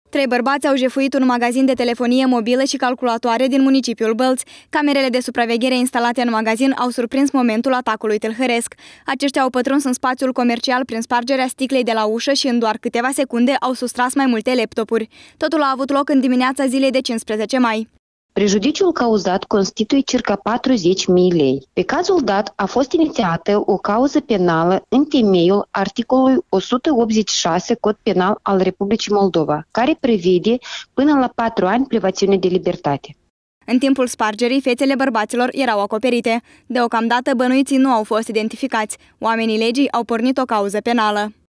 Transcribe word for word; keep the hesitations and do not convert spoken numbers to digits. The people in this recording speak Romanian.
Trei bărbați au jefuit un magazin de telefonie mobilă și calculatoare din municipiul Bălți. Camerele de supraveghere instalate în magazin au surprins momentul atacului tâlhăresc. Aceștia au pătruns în spațiul comercial prin spargerea sticlei de la ușă și în doar câteva secunde au sustras mai multe laptopuri. Totul a avut loc în dimineața zilei de cincisprezece mai. Prejudiciul cauzat constituie circa patruzeci de mii lei. Pe cazul dat a fost inițiată o cauză penală în temeiul articolului o sută optzeci și șase Cod Penal al Republicii Moldova, care prevede până la patru ani privațiune de libertate. În timpul spargerii, fețele bărbaților erau acoperite. Deocamdată, bănuiții nu au fost identificați. Oamenii legii au pornit o cauză penală.